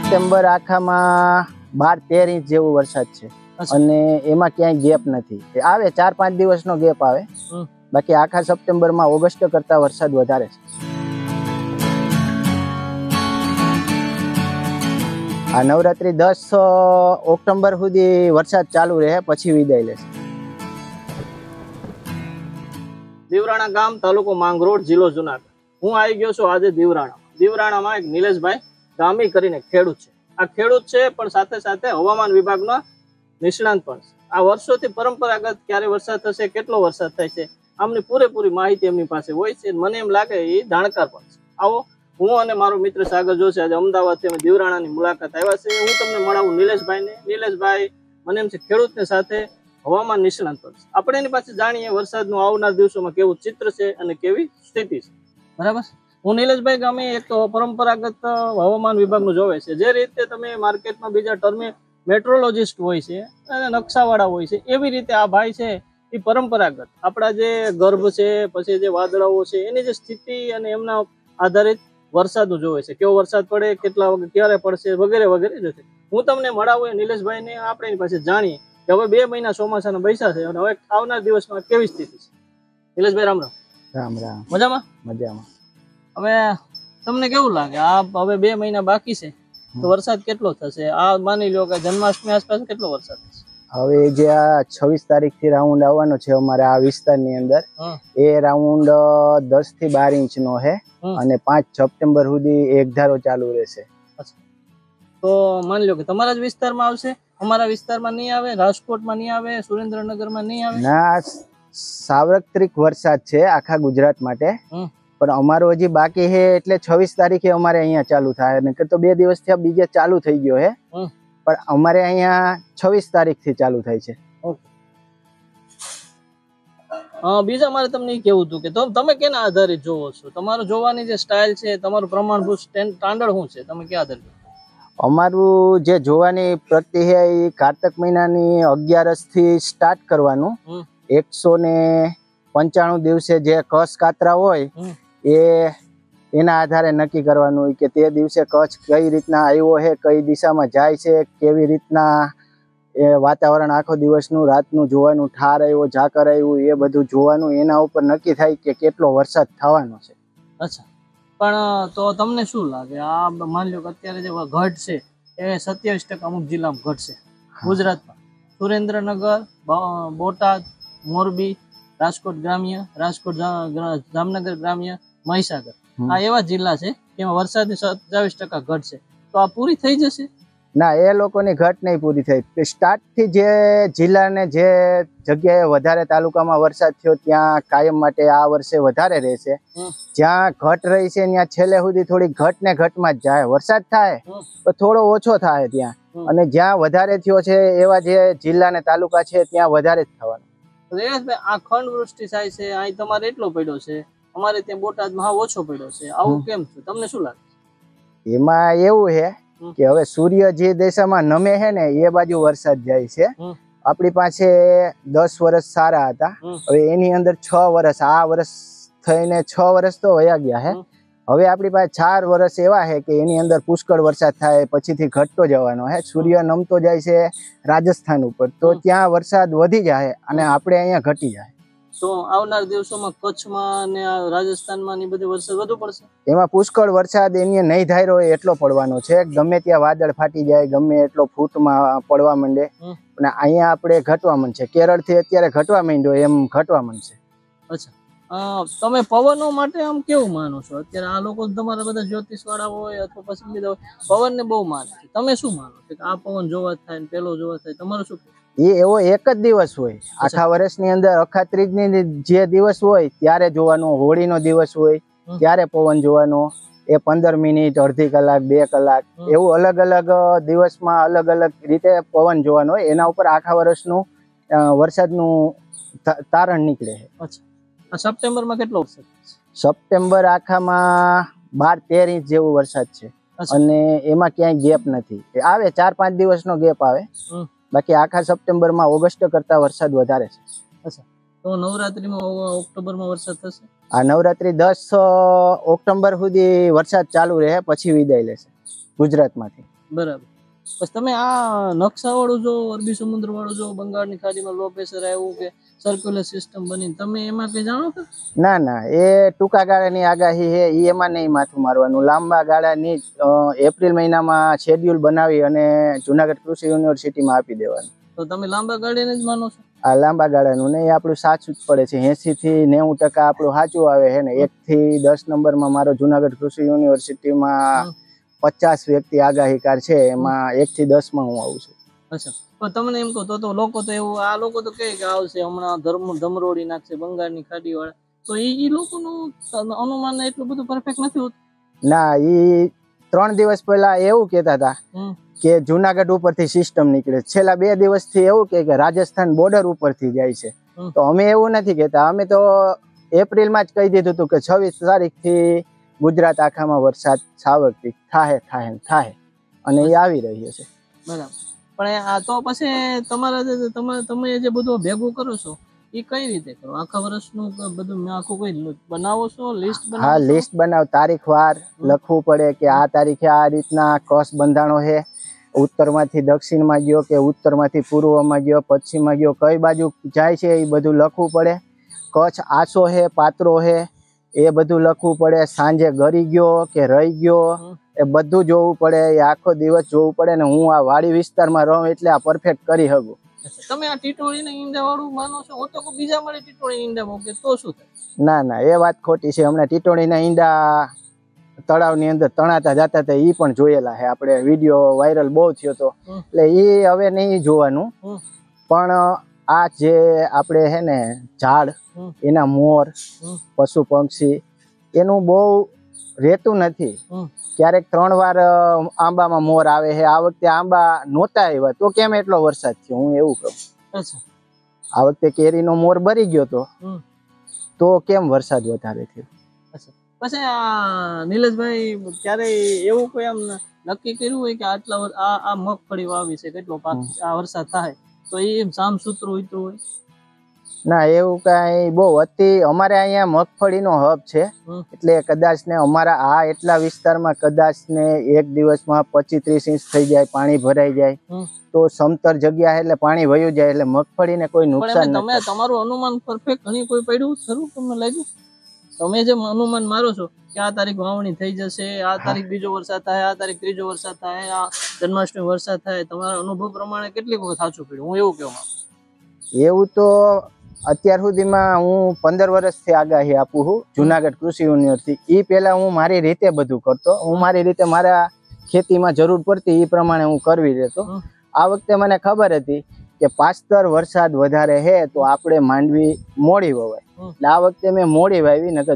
September આખામાં 12-13 inch જેવો વરસાદ છે અને એમાં ક્યાંય ગેપ નથી. આવે 4-5 દિવસનો ગેપ આવે, બાકી આખા સપ્ટેમ્બરમાં ઓગસ્ટ કરતા વરસાદ વધારે છે. આ નવરાત્રી 10 ઓક્ટોબર સુધી વરસાદ ચાલુ રહે, પછી વિદાય લેશે. દીવરાણા ગામ, તાલુકો માંગરોળ, જિલ્લો જુનાગઢ. હું આવી ગયો છું આજે દીવરાણામાં એક નિલેશભાઈ ગામી કરીને ખેડૂત છે. આ ખેડૂત છે પણ સાથે સાથે હવામાન વિભાગનો નિષ્ણાંત પણ છે. આ વર્ષોથી પરંપરાગત ક્યારે વરસાદ થશે, કેટલો વરસાદ થાય છે, આમની પૂરેપૂરી માહિતી એમની પાસે હોય છે. મને એમ લાગે એ જાણકાર પણ છે. આવો, હું અને મારો મિત્ર સાગર જોશી આજે અમદાવાદથી અમે દીવરાણાની મુલાકાત આવ્યા છે. હું તમને મળાવું નિલેશભાઈને. નિલેશભાઈ મને એમ છે ખેડૂતની સાથે હવામાન નિષ્ણાંત પણ છે. આપણે એની પાસે જાણીએ વરસાદનું આવનાર દિવસોમાં કેવું ચિત્ર છે અને કેવી સ્થિતિ છે. બરાબર. હું નિલેશભાઈ ગામે એક પરંપરાગત હવામાન વિભાગનું જોવે છે. જે રીતે તમે માર્કેટમાં બીજા ટર્મે મેટ્રોલોજીસ્ટ હોય છે અને નકશાવાળા હોય છે, એવી રીતે આ ભાઈ છે એ પરંપરાગત આપણા જે ગર્ભ છે, પછી જે વાદળાઓ છે, એની જે સ્થિતિ અને એમના આધારિત વરસાદનું જોવે છે. કેવો વરસાદ પડે, કેટલા વાગે, ક્યારે પડશે, વગેરે વગેરે જોશે. હું તમને મળાવું નિલેશભાઈને, આપણે એની પાસે જાણીએ કે હવે 2 મહિના ચોમાસાના પૈસા છે અને હવે આવનાર દિવસમાં કેવી સ્થિતિ છે. નિલેશભાઈ રામ રામ. રામ રામ. મજામાં? મજામાં. હવે તમને કેવું લાગે, આ હવે 2 મહિના બાકી છે તો વરસાદ કેટલો થશે? આ માની લો કે જન્માષ્ટમી આસપાસ કેટલો વરસાદ થશે? હવે જે આ 26 તારીખથી રાઉન્ડ આવવાનો છે અમારે આ વિસ્તારની અંદર, એ રાઉન્ડ 10 થી 12 ઇંચનો છે અને 5 સપ્ટેમ્બર સુધી એકધારો ચાલુ રહેશે. તો માની લો કે તમારા જ વિસ્તારમાં આવશે, અમારા વિસ્તારમાં નહીં આવે, રાજકોટમાં નહીં આવે, સુરેન્દ્રનગરમાં નહીં આવે? ના, સાર્વત્રિક વરસાદ છે આખા ગુજરાત માટે, પણ અમારો હજી બાકી છે. એટલે 26 તારીખે અમારે અહીંયા ચાલુ થાય, નકર તો 2 દિવસથી બીજે ચાલુ થઈ ગયો છે, પણ અમારે અહીંયા 26 તારીખથી ચાલુ થાય છે. બીજા મારે તમને એ કેવું હતું કે તમે કેના આધારિત જોવો છો? તમારું જોવાની જે સ્ટાઇલ છે, તમારું પ્રમાણભૂત સ્ટાન્ડર્ડ શું છે? તમે ક્યાં આધારિત? અમારું જે જોવાની પ્રગતિ છે એ કારતક મહિનાની 11 થી સ્ટાર્ટ કરવાનું. 195 દિવસે જે કચ્છ કાતરા હોય એના આધારે નક્કી કરવાનું કે તે દિવસે કચ્છ કઈ રીતના આવ્યો છે, કઈ દિશામાં જાય છે, કેવી રીતના એ વાતાવરણ આખો દિવસનું રાતનું જોવાનું, ઠાર આવ્યો, ઝાકર આવ્યું, એ બધું જોવાનું. એના ઉપર નક્કી થાય કે કેટલો વરસાદ થવાનો છે. અચ્છા, પણ તો તમને શું લાગે, આ માની લો કે અત્યારે જે ઘટ છે એ 27% અમુક જિલ્લામાં ઘટશે ગુજરાતમાં? સુરેન્દ્રનગર, બોટાદ, મોરબી, રાજકોટ ગ્રામ્ય, રાજકોટ, જામનગર ગ્રામ્ય, મહીસાગર, આ એવા જિલ્લા છે જેમાં વરસાદની 27% ઘટશે. તો આ પૂરી થઈ જશે? ના, એ લોકોની ઘટ નહીં પૂરી થઈ. સ્ટાર્ટ થી જે જિલ્લાને જે જગ્યાએ વધારે તાલુકામાં વરસાદ થયો ત્યાં કાયમ માટે આ વર્ષે વધારે રહેશે. જ્યાં ઘટ રહી છે ત્યાં છેલ્લે સુધી થોડી ઘટ ને ઘટમાં જ જાય. વરસાદ થાય તો થોડો ઓછો થાય ત્યાં, અને જ્યાં વધારે થયો છે એવા જે જિલ્લા ને તાલુકા છે ત્યાં વધારે જ થવાનું. આ ખંડ વૃષ્ટિ થાય છે, અહીં તમારે એટલો પડ્યો છે, અમારે ત્યાં બોટાદમાં હાવ ઓછો પડ્યો છે, આવું કેમ છે? તમને શું લાગે? એમાં એવું છે કે હવે સૂર્ય જે દિશામાં નમે છે ને એ બાજુ વરસાદ જાય છે. આપણી પાસે 10 વર્ષ સારા હતા, હવે એની અંદર 6 વર્ષ, આ વર્ષ થઈને 6 વર્ષ તો વયા ગયા છે. હવે આપણી પાસે 4 વર્ષ એવા છે કે એની અંદર પુષ્કળ વરસાદ થાય, પછીથી ઘટતો જવાનો છે. સૂર્ય નમતો જાય છે રાજસ્થાન ઉપર, તો ત્યાં વરસાદ વધી જાય અને આપણે અહીંયા ઘટી જાય. તો આવનાર દિવસોમાં કચ્છમાં અને રાજસ્થાનમાં ની બધી વરસાદ વધુ પડશે? એમાં પુષ્કળ વરસાદ એની નહીં ધાર્યો એટલો પડવાનો છે. ગમે ત્યાં વાદળ ફાટી જાય, ગમે એટલો ફૂટમાં પડવા માંડે, અને અહીંયા આપણે ઘટવા માંડશે. કેરળ થી અત્યારે ઘટવા માંડ્યો એમ ઘટવા માંડશે. અચ્છા, તમે પવનો માટે આમ કેવું માનો છો? અત્યારે આ લોકો તમારા બધા જ્યોતિષ વાળા હોય અથવા પસંદીદા હોય, પવનને બહુ માને છે. તમે શું માનો છો કે આ પવન જોવા થાય ને પેલો જોવા થાય? તમારું શું? એવો એક જ દિવસ હોય આખા વર્ષની અંદર. અખાત્રીજની જે દિવસ હોય ત્યારે જોવાનો, હોળીનો દિવસ હોય ત્યારે પવન જોવાનો. એ 15 મિનિટ, અડધી કલાક, 2 કલાક એવું અલગ અલગ દિવસમાં અલગ અલગ રીતે પવન જોવાનો હોય. એના ઉપર આખા વર્ષનું વરસાદનું તારણ નીકળે છે. અચ્છા, સપ્ટેમ્બરમાં કેટલો વરસાદ? સપ્ટેમ્બર આખામાં 12-13 ઇંચ જેવો વરસાદ છે અને એમાં ક્યાંય ગેપ નથી. આવે 4-5 દિવસનો ગેપ આવે, બાકી આખા સપ્ટેમ્બરમાં ઓગસ્ટ કરતા વરસાદ વધારે છે. અચ્છા, તો નવરાત્રીમાં ઓક્ટોબરમાં વરસાદ થશે? આ નવરાત્રી 10 ઓક્ટોબર સુધી વરસાદ ચાલુ રહે, પછી વિદાય લેશે ગુજરાતમાંથી. બરાબર. પછી તમે આ નકશા વાળું જો, અરબી સમુદ્ર વાળું જો, બંગાળની ખાડીમાં લો પ્રેશર આવ્યું કે સર્ક્યુલર સિસ્ટમ બની, તમે એમાં કઈ જાણો છો? ના ના, એ ટૂંકા ગાળાની આગાહી છે, એ એમાં નહીં માથું મારવાનું. લાંબા ગાળાની એપ્રિલ મહિનામાં શેડ્યુલ બનાવી અને જુનાગઢ કૃષિ યુનિવર્સિટીમાં આપી દેવાનું. તો તમે લાંબા ગાળાને જ માનો છો? આ લાંબા ગાળાનું ને એ આપણું સાચું જ પડે છે. 80 થી 90% આપણું સાચું આવે છે ને. 1 થી 10 નંબરમાં મારો જુનાગઢ કૃષિ યુનિવર્સિટીમાં 50 વ્યક્તિ આગાહીકાર છે, એમાં 1 થી 10 માં હું આવું છું. અચ્છા, પણ તમને એમ કહો તો લોકો તો એવું, આ લોકો તો કહે કે આવશે હમણાં ધમરોડી નાખશે બંગાળની ખાડી વાળા, તો એ લોકોનું અનુમાન એટલું બધું પરફેક્ટ નથી હોતું. ના, એ 3 દિવસ પહેલા એવું કહેતા હતા કે જુનાગઢ ઉપરથી સિસ્ટમ નીકળે. છેલ્લા 2 દિવસથી એવું કે રાજસ્થાન બોર્ડર ઉપરથી જાય છે. તો અમે એવું નથી કહેતા, અમે તો એપ્રિલમાં જ કહી દીધું હતું કે 26 તારીખથી ગુજરાત આખામાં વરસાદ સાવરથી થાય અને એ આવી રહ્યો છે. બરાબર. પણ આ તો પછી તમે જે બધું ભેગું કરો છો એ કઈ રીતે કરો? આખા વર્ષનું બધું આખું કોઈ બનાવો છો, લિસ્ટ બનાવો? હા, લિસ્ટ બનાવ, તારીખ વાર લખવું પડે કે આ તારીખે આ રીતના કસ બંધાણો છે. ઉત્તરમાંથી દક્ષિણમાં ગયો કે ઉત્તરમાંથી પૂર્વમાં ગયો, પશ્ચિમમાં ગયો, કઈ બાજુ જાય છે એ બધું લખવું પડે. કચ્છ આછો છે, પાત્રો છે, એ બધું લખવું પડે. સાંજે ગરી ગયો કે રહી ગયો એ બધું જોવું પડે. એ આખો દિવસ જોવું પડે ને હું આ વાડી વિસ્તારમાં રહું એટલે આ પરફેક્ટ કરી શકું. તમે આ ટીટોળીના ઈંડા વાળું માનો છો? તો કોઈ બીજા મળે ટીટોળીના ઈંડા મૂકે તો શું થાય? ના ના, એ વાત ખોટી છે. હમણાં ટીટોળીના ઈંડા તળાવની અંદર તણાતા જતા હતા, એ પણ જોયેલા છે આપણે. વિડીયો વાયરલ બહુ થયો હતો, એટલે એ હવે નહીં જોવાનું. પણ આ જે આપણે છે ને ઝાડ, એના મોર, પશુ પક્ષી, એનું બહુ રહેતું નથી. ક્યારેક 3 વાર આંબામાં મોર આવે છે. આ વખતે આંબા નહોતા આવ્યા તો કેમ એટલો વરસાદ થયો, હું એવું કહું. આ વખતે કેરીનો મોર બરી ગયો તો કેમ વરસાદ વધારે થયો? પછી આ નિલેશભાઈ ક્યારે એવું કોઈ આમ નક્કી કર્યું હોય કે આટલા આ મગફળી વાવી છે, કેટલો પાક આ વરસાદ થાય, તો એ સામ સૂત્ર ઉતરું હોય? ના, એવું કઈ બહુ અમારે અહીંયા મગફળીનો હબ છે, એટલે કદાચ ને અમારા આ એટલા વિસ્તારમાં કદાચ ને એક દિવસમાં 25-30 ઇંચ થઈ જાય, પાણી ભરાઈ જાય. તો સમતર જગ્યા એટલે પાણી વયું જાય, એટલે મગફળીને કોઈ નુકસાન નથી. તમારું અનુમાન પરફેક્ટ ઘણી કોઈ પડ્યું ખરું તમને લાગ્યું? તમે જે અનુમાન મારો છો કે આ તારીખ વાવણી થઈ જશે, આ તારીખ બીજો વરસાદ થાય, આ તારીખ ત્રીજો વરસાદ થાય, આ જન્માષ્ટમી વરસાદ થાય, તમારા અનુભવ પ્રમાણે કેટલી વખત સાચું પડ્યું? હું એવું કહેવા માંગુ. એવું તો અત્યાર સુધીમાં હું 15 વર્ષથી આગાહી આપું છું જુનાગઢ કૃષિ યુનિવર્સિટી. એ પહેલા હું મારી રીતે બધું કરતો. હું મારી રીતે મારા ખેતીમાં જરૂર પડતી એ પ્રમાણે હું કરવી દેતો. આ વખતે મને ખબર હતી કે પાછતર વરસાદ વધારે છે તો આપણે માંડવી મોડી વવાય, એટલે આ વખતે મેં મોડી વાવી. નકર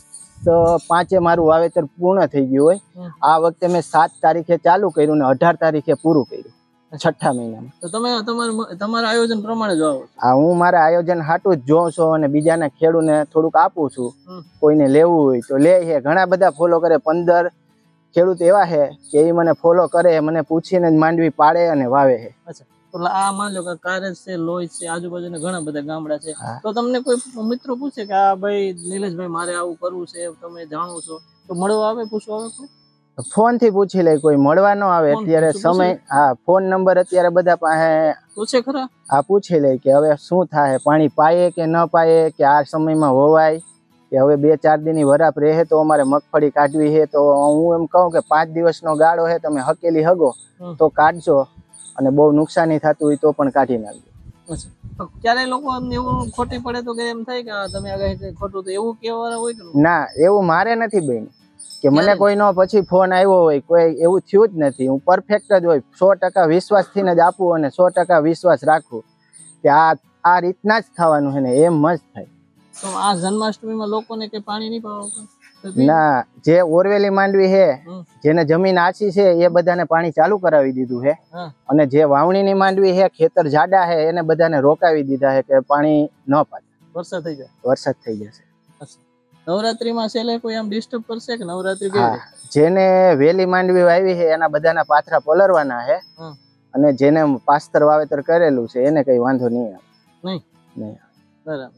24/5 મારું વાવેતર પૂર્ણ થઈ ગયું હોય. આ વખતે મેં 7 તારીખે ચાલુ કર્યું ને 18 તારીખે પૂરું કર્યું, 6ઠા મહિનામાં. તો તમે તમારા આયોજન પ્રમાણે જ વાવો? હા, હું મારા આયોજન હાટું જ જોઉં છું અને બીજાના ખેડૂતને થોડુંક આપું છું. કોઈને લેવું હોય તો લે છે. ઘણા બધા ફોલો કરે. 15 ખેડૂત એવા છે કે એ મને ફોલો કરે, મને પૂછીને જ માંડવી પાડે અને વાવે છે. અચ્છા, તો આ માન લો કે કારેજ છે, લોહી છે, આજુબાજુના ઘણા બધા ગામડા છે, તો તમને કોઈ મિત્રો પૂછે કે આ ભાઈ નિલેશભાઈ મારે આવું કરવું છે, તમે જાણો છો, તો મળવા આવે, પૂછવા આવે? ફોન થી પૂછી લે. કોઈ મળવા ન આવે અત્યારે સમય. હા, ફોન નંબર અત્યારે બધા પાસે પૂછે ખરા? હા, પૂછી લે કે હવે શું થાય, પાણી પાયે કે ન પાયે, કે આ સમયમાં હોવાય, કે હવે 2-4 દિનની વરાપ રહે તો અમારે મગફળી કાઢવી છે. તો હું એમ કહું કે 5 દિવસનો ગાળો છે, તમે હકેલી હગો તો કાઢજો, અને બહુ નુકસાની થતું હોય તો પણ કાઢી નાખજો. ક્યારે લોકો એવું ખોટી પડે તો કે એમ થાય કે તમે આગળ ખોટું, તો એવું કહેવાય હોય કે ના? એવું મારે નથી બેન કે મને કોઈનો પછી ફોન આવ્યો હોય, કોઈ એવું થયું જ નથી. હું પરફેક્ટ જ હોય, 100% વિશ્વાસથી જ આપું અને 100% વિશ્વાસ રાખું કે આ રીતના જ થવાનું છે ને એમ જ થાય. તો આ જન્માષ્ટમીમાં લોકોને કે પાણી નહીં પાવા? ના, જે ઓરવેલી માંડવી છે, જેને જમીન આછી છે, એ બધાને પાણી ચાલુ કરાવી દીધું છે. અને જે વાવણીની માંડવી છે, ખેતર જાડા છે, એને બધાને રોકાવી દીધા છે કે પાણી ન પાડે. વરસાદ થઈ જાય, વરસાદ થઈ જશે. નવરાત્રીમાં છેલ્લે કોઈ આમ ડિસ્ટર્બ કરશે કે નવરાત્રી કેવી રીતે? જેને વેલી માંડવી વાવી છે એના બધાના પાથરા પલરવાના છે, અને જેને પાસ્તર વાવેતર કરેલું છે એને કઈ વાંધો નહીં આવે. નહીં? બરાબર.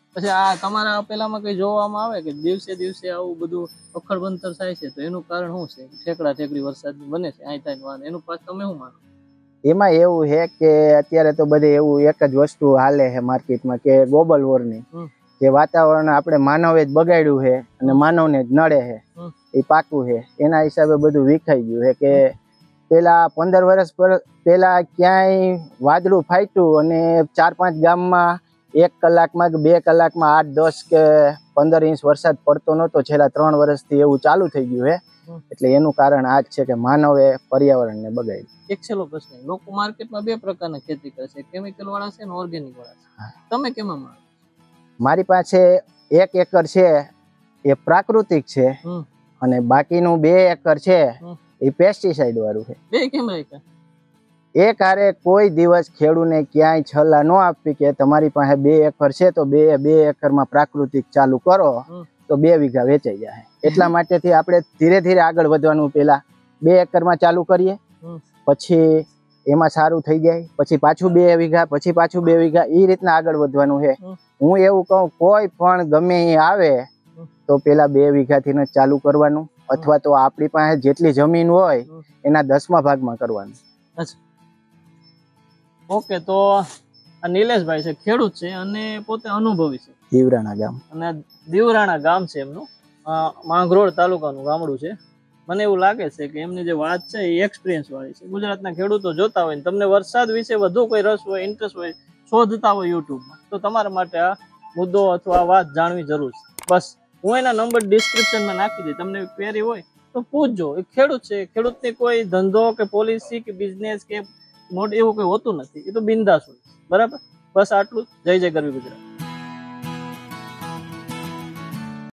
પછી આ તમારા પેલામાં કઈ જોવામાં આવે કે દિવસે દિવસે આવું બધું અખડબંતર થાય છે તો એનું કારણ શું છે? ઠેકડા ઠેકડી વરસાદ બને છે અહીં થાય એનું પાછળ તમે શું માનો? એમાં એવું છે કે અત્યારે તો બધે એવું એક જ વસ્તુ હાલે છે માર્કેટમાં કે ગ્લોબલ વોર્મિંગ, જે વાતાવરણ આપણે માનવે જ બગાડ્યું છે અને માનવને જ નડે છે એ પાકું છે. એના હિસાબે બધું વિખાઈ ગયું છે કે પેલા 15 વર્ષ પેલા ક્યાંય વાદળું ફાટ્યું અને 4-5 ગામમાં 1 કલાકમાં કે 2 કલાકમાં 8-10 કે 15 ઇંચ વરસાદ પડતો નહોતો. છેલ્લા 3 વર્ષથી એવું ચાલુ થઈ ગયું છે. એટલે એનું કારણ આ જ છે કે માનવે પર્યાવરણને બગાડ્યું. એક છેલ્લો પ્રશ્ન, લોકો માર્કેટમાં 2 પ્રકારના ખેતી કરે છે, કેમિકલ વાળા છે અને ઓર્ગેનિક વાળા છે. તમે કેમાં માનો? મારી પાસે 1 એકર છે એ પ્રાકૃતિક છે અને બાકીનું 2 એકર છે એ પેસ્ટિસાઇડ વાળું છે. બે કેમ રાખ્યા? એક હારે કોઈ દિવસ ખેડૂને ક્યાંય છલ્લા ન આપી કે તમારી પાસે 2 એકર છે તો 2 એકરમાં પ્રાકૃતિક ચાલુ કરો તો 2 વીઘા વેચાઈ જાય. એટલા માટેથી આપણે ધીરે ધીરે આગળ વધવાનું. પેલા 2 એકરમાં ચાલુ કરીએ, પછી એમાં સારું થઈ જાય, પછી પાછું 2 વીઘા, પછી પાછું 2 વીઘા, એ રીતના આગળ વધવાનું છે. હું એવું કહું, કોઈ પણ ગમે એ આવે તો પેલા 2 વીઘાથી જ ચાલુ કરવાનું, અથવા તો આપણી પાસે જેટલી જમીન હોય એના 10મા ભાગમાં કરવાનું. ઓકે, તો આ નિલેશભાઈ છે, ખેડૂત છે અને પોતે અનુભવી છે. દીવરાણા ગામ, અને દીવરાણા ગામ છે એમનું, માંગરોળ તાલુકાનું ગામડું છે. મને એવું લાગે છે કે એમની જે વાત છે એ એક્સપિરિયન્સ વાળી છે. ગુજરાતના ખેડૂતો જોતા હોય ને તમને વરસાદ વિશે વધુ કોઈ રસ હોય, ઇન્ટરેસ્ટ હોય, શોધતા હોય યુટ્યુબમાં, તો તમારા માટે આ મુદ્દો અથવા આ વાત જાણવી જરૂર છે. બસ હું એના નંબર ડિસ્ક્રિપ્શનમાં નાખી દઈ, તમને ક્વેરી હોય તો પૂછજો. એ ખેડૂત છે, ખેડૂતને કોઈ ધંધો કે પોલિસી કે બિઝનેસ કે મોડ એવું કોઈ હોતું નથી. એ તો બિંદાસ હોય. બરાબર, બસ આટલું. જય જય ગરવી ગુજરાત.